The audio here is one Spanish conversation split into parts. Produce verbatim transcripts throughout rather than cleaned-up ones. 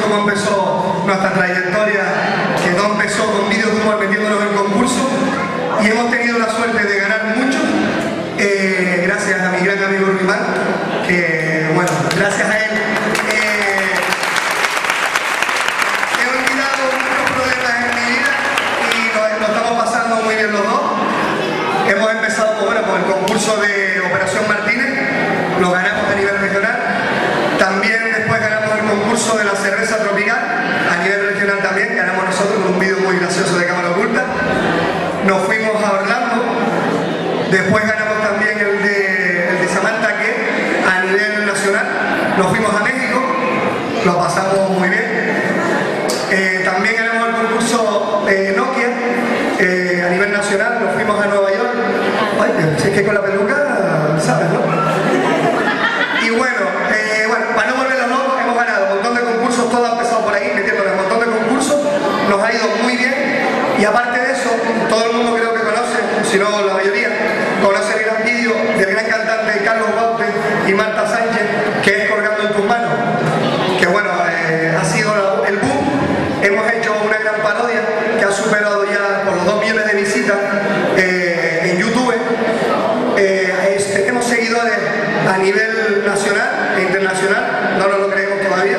cómo empezó nuestra trayectoria, que no empezó con vídeos de humor metiéndonos en concurso, y hemos tenido la suerte de ganar mucho, eh, gracias a mi gran amigo Ruimán, que, bueno, gracias a él eh, he olvidado muchos problemas en mi vida y lo, lo estamos pasando muy bien los dos. Hemos empezado pues, bueno, con el concurso de Operación Martínez, lo ganamos a nivel regional. También después ganamos el concurso de la cerveza tropical, a nivel regional también, ganamos nosotros con un vídeo muy gracioso de cámara oculta. Nos fuimos a Orlando, después ganamos también el de, el de Samantha, que a nivel nacional. Nos fuimos a México, lo pasamos muy bien. Eh, también ganamos el concurso eh, Nokia, eh, a nivel nacional, nos fuimos a Nueva York. Ay, es que con la peluca, ¿sabes, no? Y bueno, eh, bueno, para no volverlos locos, hemos ganado un montón de concursos, todo ha empezado por ahí, metiéndole un montón de concursos, nos ha ido muy bien, y aparte de eso, todo el mundo creo que conoce, si no la mayoría, conoce el gran vídeo del gran cantante Carlos Baute y Marta Sánchez, que es Colgando en tus manos, que bueno, eh, ha sido el boom. Hemos hecho una gran parodia que ha superado ya por los dos millones de visitas eh, en YouTube. Eh, es, tenemos seguidores a nivel nacional e internacional, no nos lo creemos todavía.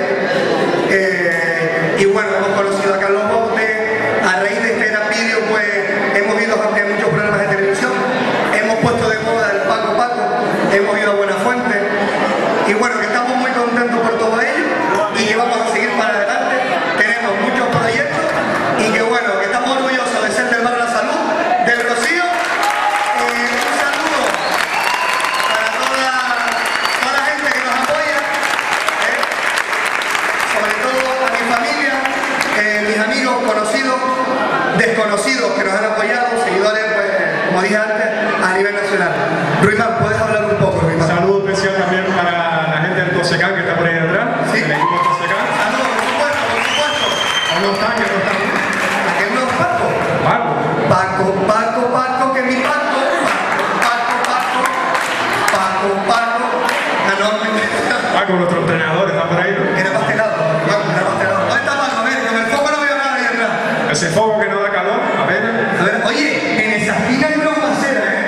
Eh, y bueno, hemos conocido a Carlos Baute. A raíz de este gran vídeo, pues hemos ido a muchos programas de televisión, hemos puesto de moda el Paco Paco, hemos ido a Buenafuente. Y bueno, que estamos muy contentos por todo ello y que vamos a seguir para adelante. Tenemos muchos proyectos y que bueno, que estamos orgullosos de ser del Barrio La Salud, del Rocío. Eh, un saludo para toda, toda la gente que nos apoya, eh, sobre todo a mi familia, eh, mis amigos, conocidos, desconocidos que nos han apoyado, seguidores, pues, como dije antes, a nivel nacional. Ruimán, ¿puedes hablar un poco, Ruimán? Un saludo especial también para la gente del Tosecán que está por ahí detrás. Sí. El equipo Tosecán. Saludos, por supuesto, por supuesto. ¿A no están? ¿Que no están? ¿Aquel no es Paco? Paco. Paco, Paco, Paco, que mi Paco. Paco, Paco, Paco, Paco. Ah, no, Paco, nuestro entrenador, está por ahí, ¿no? era pastelado, era pastelado. ¿Dónde está Paco? A ver, con el foco no veo nada ahí atrás. Ese fuego que no da calor, apenas. A ver, oye, en esa esquina hay una macera, ¿eh?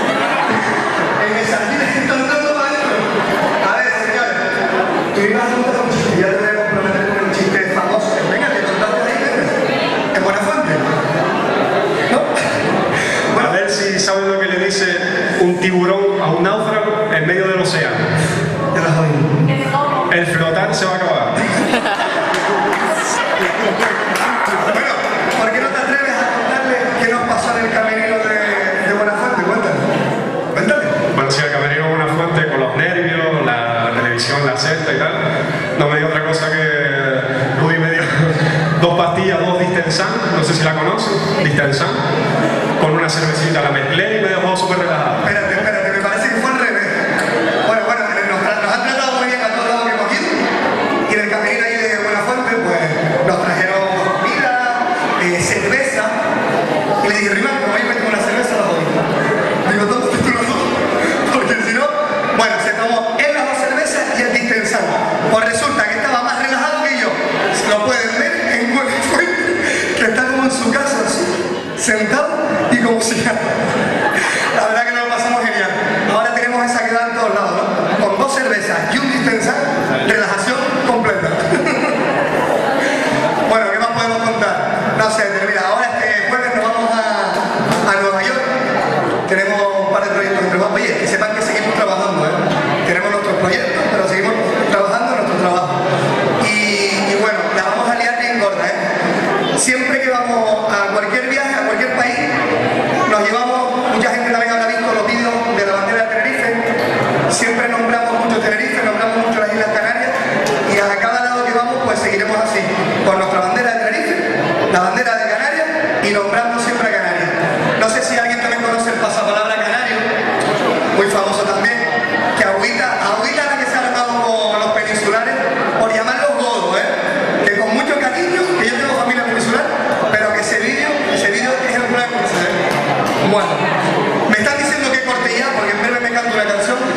En esa esquina hay un tanto para adentro. A ver, señores, tú ibas a contar un chiste, ya te voy a comprometer con un chiste famoso. Venga, te contaste ahí, venga. En Buenafuente. ¿No? A ver si saben lo que le dice un tiburón a un náufrago en medio del océano. Ya las oí. El flotar se va a acabar. Bueno, ¿por qué no te atreves a contarle qué nos pasó en el camerino de, de Buenafuente? Cuéntale. Cuéntale. Bueno, si el camerino es una fuente con los nervios, la, la televisión, la cesta y tal, no me dio otra cosa que Rudy me dio dos pastillas, dos Distensan, no sé si la conocen, Distensan, con una cervecita, la mezclé y me dejó súper relajado. Espérate, espérate, me parece que fue al revés. Bueno, bueno, nos, tra nos han tratado muy bien a todos lados que hemos ido, y en el camerino ahí de Buenafuente, pues nos trajeron comida, eh, cerveza, y le dije, Ruimán, como ahí metemos una cerveza, la doy. Digo, ¿dónde tú los dos? Porque si no, bueno, se tomó él las dos cervezas y el Distensan. Pues resulta que estaba más relajado que yo. Lo pueden ver en Buenafuente, que está como en su casa, así, sentado y como si nada. La verdad que nos lo pasamos genial. Ahora tenemos esa que da en todos lados, ¿no? Con dos cervezas y un Distensan, relajación completa. Bueno, ¿qué más podemos contar? No sé, pero mira, ahora este jueves nos vamos a, a Nueva York. Tenemos un par de proyectos de trabajo. Oye, que sepan que seguimos trabajando, ¿eh? Tenemos nuestros proyectos, pero seguimos trabajando en nuestro trabajo. Y, y bueno, la vamos a liar bien gorda, ¿eh? Siempre que vamos a cualquier viaje, a cualquier país, nos llevamos, mucha gente también habrá visto los vídeos de la bandera de Tenerife. Siempre nombramos mucho Tenerife, nombramos mucho las Islas Canarias, y a cada lado que vamos, pues seguiremos así, con nuestra bandera de Tenerife, la bandera de Canarias, y nombrando siempre a Canarias. No sé si alguien también conoce el pasapalabra canario, muy famoso también, que agüita, agüita la que se ha armado con los peninsulares, por llamarlos godos, ¿eh? Que con mucho cariño, que yo tengo familia peninsular, pero que ese vídeo, ese vídeo es el plan, ¿eh? Bueno, me están diciendo que corte ya, porque en breve me canto una canción.